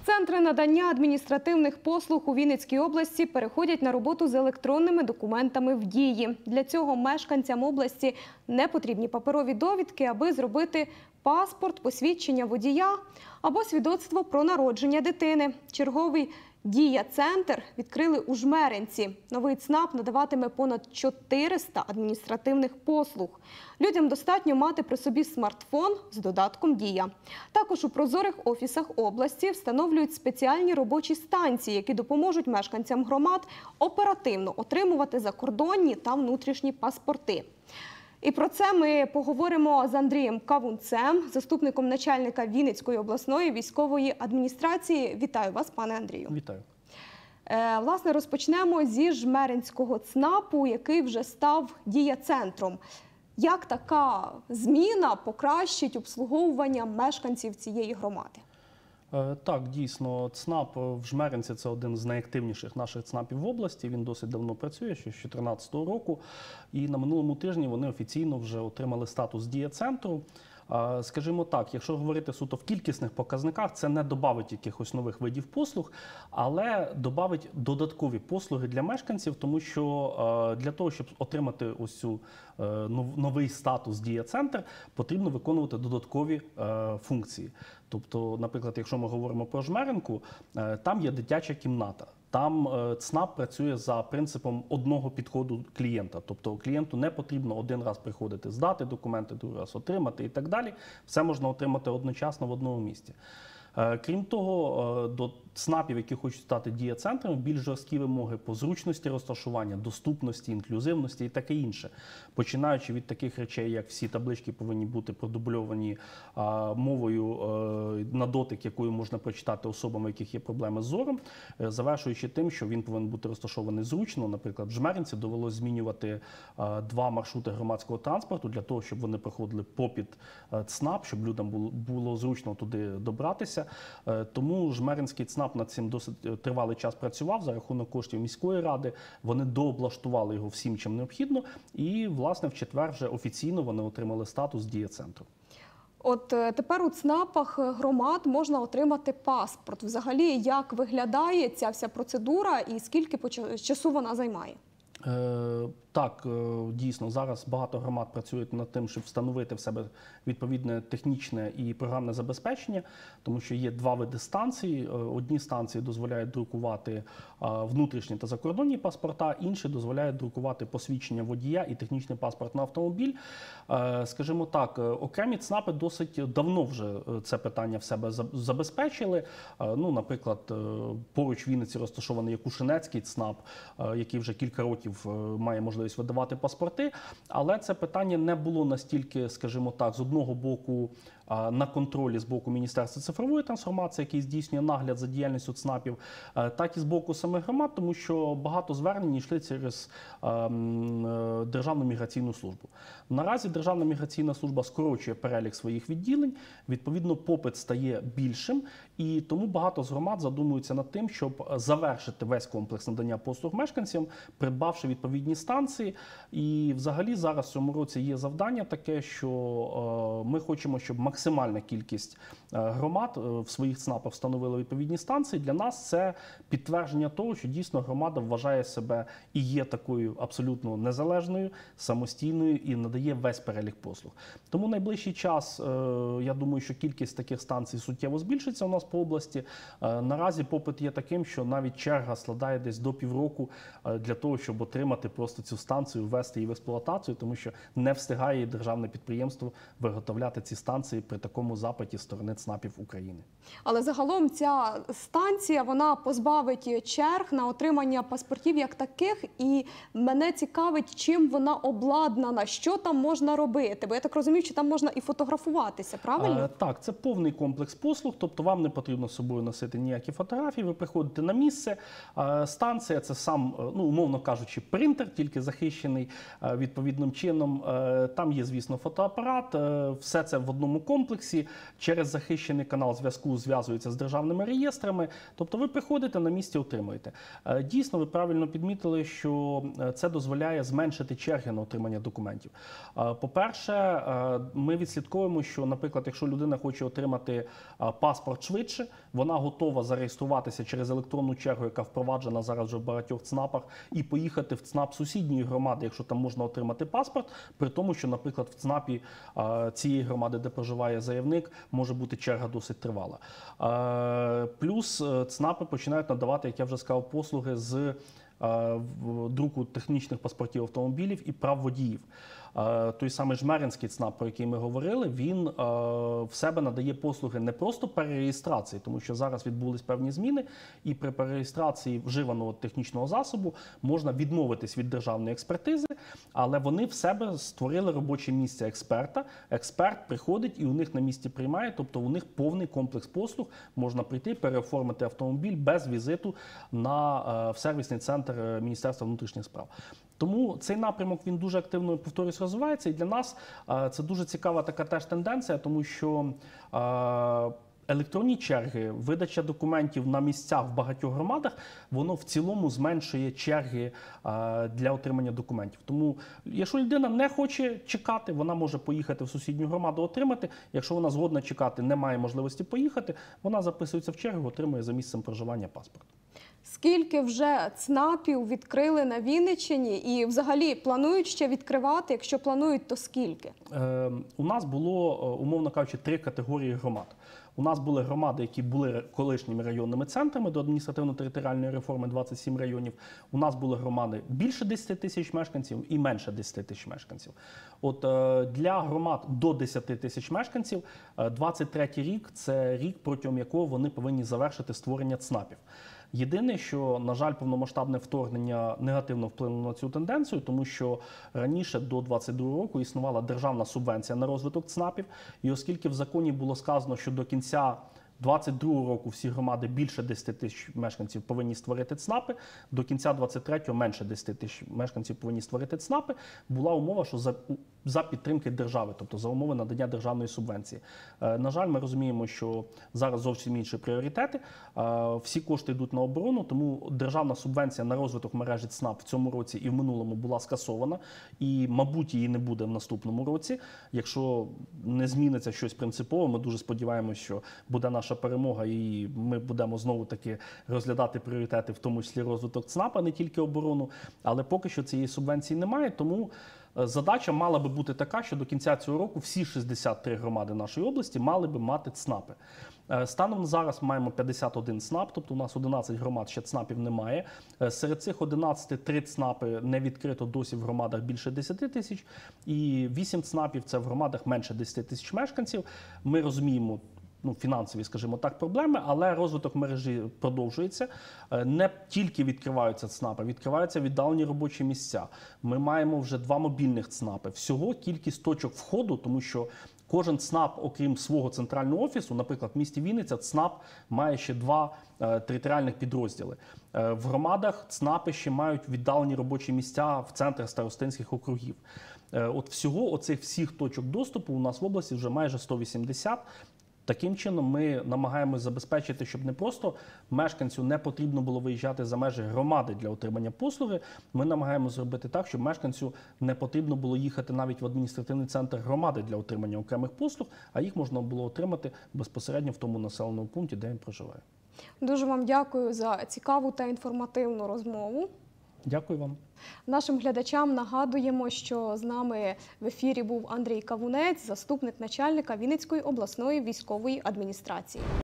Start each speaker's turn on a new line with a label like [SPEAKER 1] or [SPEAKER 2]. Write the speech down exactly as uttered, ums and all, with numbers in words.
[SPEAKER 1] Центри надання адміністративних послуг у Вінницькій області переходять на роботу з електронними документами в дії. Для цього мешканцям області не потрібні паперові довідки, аби зробити паспорт, посвідчення водія або свідоцтво про народження дитини. Черговий «Дія-центр» відкрили у Жмеринці. Новий ЦНАП надаватиме понад чотириста адміністративних послуг. Людям достатньо мати при собі смартфон з додатком «Дія». Також у прозорих офісах області встановлюють спеціальні робочі станції, які допоможуть мешканцям громад оперативно отримувати закордонні та внутрішні паспорти. І про це ми поговоримо з Андрієм Кавунцем, заступником начальника Вінницької обласної військової адміністрації. Вітаю вас, пане Андрію.
[SPEAKER 2] Вітаю.
[SPEAKER 1] Е, власне, розпочнемо зі Жмеринського ЦНАПу, який вже став «Дія-центром». Як така зміна покращить обслуговування мешканців цієї громади?
[SPEAKER 2] Так, дійсно, ЦНАП в Жмеринці – це один з найактивніших наших ЦНАПів в області. Він досить давно працює, ще з дві тисячі чотирнадцятого року. І на минулому тижні вони офіційно вже отримали статус «Дія-центру». Скажімо так, якщо говорити суто в кількісних показниках, це не додавить якихось нових видів послуг, але додавить додаткові послуги для мешканців, тому що для того, щоб отримати ось цю новий статус «Дія-центр», потрібно виконувати додаткові функції. Тобто, наприклад, якщо ми говоримо про Жмеринку, там є дитяча кімната. Там ЦНАП працює за принципом одного підходу клієнта. Тобто клієнту не потрібно один раз приходити, здати документи, другий раз отримати і так далі. Все можна отримати одночасно в одному місці. Крім того, до ЦНАПів, які хочуть стати дія-центрами, більш жорсткі вимоги по зручності розташування, доступності, інклюзивності і таке інше. Починаючи від таких речей, як всі таблички повинні бути продубльовані мовою на дотик, якою можна прочитати особам, у яких є проблеми з зором, завершуючи тим, що він повинен бути розташований зручно. Наприклад, в Жмеринці довелося змінювати два маршрути громадського транспорту для того, щоб вони проходили попід ЦНАП, щоб людям було, було зручно туди добратися. Тому Жмеринський ЦНАП над цим досить тривалий час працював за рахунок коштів міської ради. Вони дооблаштували його всім, чим необхідно. І, власне, в четвер вже офіційно вони отримали статус «Дія-центру».
[SPEAKER 1] От тепер у ЦНАПах громад можна отримати паспорт. Взагалі, як виглядає ця вся процедура і скільки часу вона займає?
[SPEAKER 2] Е, так, дійсно, зараз багато громад працюють над тим, щоб встановити в себе відповідне технічне і програмне забезпечення, тому що є два види станцій. Одні станції дозволяють друкувати внутрішні та закордонні паспорта, інші дозволяють друкувати посвідчення водія і технічний паспорт на автомобіль. Е, скажімо так, окремі ЦНАПи досить давно вже це питання в себе забезпечили. Е, ну, наприклад, поруч Вінниці розташований Якушинецький ЦНАП, який вже кілька років має можливість видавати паспорти, але це питання не було настільки, скажімо так, з одного боку на контролі з боку Міністерства цифрової трансформації, який здійснює нагляд за діяльністю ЦНАПів, так і з боку самих громад, тому що багато звернень йшли через Державну міграційну службу. Наразі Державна міграційна служба скорочує перелік своїх відділень, відповідно попит стає більшим, і тому багато з громад задумуються над тим, щоб завершити весь комплекс надання послуг мешканцям, придбавши відповідні станції. І взагалі зараз в цьому році є завдання таке, що ми хочемо, щоб максимальна кількість громад в своїх ЦНАПах встановила відповідні станції. Для нас це підтвердження того, що дійсно громада вважає себе і є такою абсолютно незалежною, самостійною і надає весь перелік послуг. Тому найближчий час, я думаю, що кількість таких станцій суттєво збільшиться у нас по області. Наразі попит є таким, що навіть черга складає десь до півроку для того, щоб отримати просто цю станцію, ввести її в експлуатацію, тому що не встигає державне підприємство виготовляти ці станції при такому запиті сторони ЦНАПів України.
[SPEAKER 1] Але загалом ця станція, вона позбавить черг на отримання паспортів як таких, і мене цікавить, чим вона обладнана, що там можна робити, бо я так розумію, що там можна і фотографуватися, правильно?
[SPEAKER 2] А, так, це повний комплекс послуг, тобто вам не потрібно з собою носити ніякі фотографії, ви приходите на місце, а, станція – це сам, ну, умовно кажучи, принтер, тільки захищений а, відповідним чином, а, там є, звісно, фотоапарат, а, все це в одному комплексі, через захищений канал зв'язку зв'язуються з державними реєстрами. Тобто ви приходите, на місці отримуєте. Е, Дійсно, ви правильно підмітили, що це дозволяє зменшити черги на отримання документів. Е, По-перше, е, ми відслідковуємо, що, наприклад, якщо людина хоче отримати е, паспорт швидше, вона готова зареєструватися через електронну чергу, яка впроваджена зараз вже в багатьох ЦНАПах, і поїхати в ЦНАП сусідньої громади, якщо там можна отримати паспорт, при тому, що, наприклад, в ЦНАПі е, цієї громади, де проживає заявник, може бути черга досить тривала. Е, Плюс е, ЦНАПи починають надавати, як я вже сказав, послуги з е, в- друку технічних паспортів автомобілів і прав водіїв. Е, Той самий Жмеринський ЦНАП, про який ми говорили, він е, в себе надає послуги не просто перереєстрації, тому що зараз відбулись певні зміни, і при перереєстрації вживаного технічного засобу можна відмовитись від державної експертизи, але вони в себе створили робоче місце експерта. Експерт приходить і у них на місці приймає, тобто у них повний комплекс послуг, можна прийти, переоформити автомобіль без візиту на, е, в сервісний центр е, Міністерства внутрішніх справ. Тому цей напрямок, він дуже активно, повторюсь, розвивається, і для нас е, це дуже цікава така теж тенденція, тому що е, електронні черги, видача документів на місцях в багатьох громадах, воно в цілому зменшує черги е, для отримання документів. Тому, якщо людина не хоче чекати, вона може поїхати в сусідню громаду отримати. Якщо вона згодна чекати, не має можливості поїхати, вона записується в чергу, отримує за місцем проживання паспорт.
[SPEAKER 1] Скільки вже ЦНАПів відкрили на Вінниччині і взагалі планують ще відкривати? Якщо планують, то скільки?
[SPEAKER 2] Е, у нас було, е, умовно кажучи, три категорії громад. У нас були громади, які були колишніми районними центрами до адміністративно-територіальної реформи, двадцять сім районів. У нас були громади більше десяти тисяч мешканців і менше десяти тисяч мешканців. От е, для громад до десяти тисяч мешканців е, двадцять третій рік – це рік, протягом якого вони повинні завершити створення ЦНАПів. Єдине, що, на жаль, повномасштабне вторгнення негативно вплинуло на цю тенденцію, тому що раніше, до двадцять другого року, існувала державна субвенція на розвиток ЦНАПів, і оскільки в законі було сказано, що до кінця двадцять другого року всі громади більше десяти тисяч мешканців повинні створити ЦНАПи, до кінця двадцять третього менше десяти тисяч мешканців повинні створити ЦНАПи, була умова, що за, за підтримки держави, тобто за умови надання державної субвенції. Е, на жаль, ми розуміємо, що зараз зовсім інші пріоритети, е, всі кошти йдуть на оборону, тому державна субвенція на розвиток мережі ЦНАП в цьому році і в минулому була скасована, і, мабуть, її не буде в наступному році. Якщо не зміниться щось принципово, ми дуже сподіваємося, що буде наша перемога, і ми будемо знову таки розглядати пріоритети, в тому числі розвиток ЦНАП, а не тільки оборону. Але поки що цієї субвенції немає, тому задача мала би бути така, що до кінця цього року всі шістдесят три громади нашої області мали би мати ЦНАПи. Станом на зараз маємо п'ятдесят один ЦНАП, тобто у нас одинадцять громад, ще ЦНАПів немає. Серед цих одинадцяти три ЦНАПи не відкрито досі в громадах більше десяти тисяч, і вісім ЦНАПів – це в громадах менше десяти тисяч мешканців. Ми розуміємо, ну, фінансові, скажімо так, проблеми, але розвиток мережі продовжується. Не тільки відкриваються ЦНАПи, відкриваються віддалені робочі місця. Ми маємо вже два мобільних ЦНАПи. Всього кількість точок входу, тому що кожен ЦНАП, окрім свого центрального офісу, наприклад, в місті Вінниця, ЦНАП має ще два е, територіальних підрозділи. Е, в громадах ЦНАПи ще мають віддалені робочі місця в центрах старостинських округів. Е, от всього оцих всіх точок доступу у нас в області вже майже сто вісімдесят. Таким чином ми намагаємось забезпечити, щоб не просто мешканцю не потрібно було виїжджати за межі громади для отримання послуги. Ми намагаємося зробити так, щоб мешканцю не потрібно було їхати навіть в адміністративний центр громади для отримання окремих послуг, а їх можна було отримати безпосередньо в тому населеному пункті, де він проживає.
[SPEAKER 1] Дуже вам дякую за цікаву та інформативну розмову.
[SPEAKER 2] Дякую вам.
[SPEAKER 1] Нашим глядачам нагадуємо, що з нами в ефірі був Андрій Кавунець, заступник начальника Вінницької обласної військової адміністрації.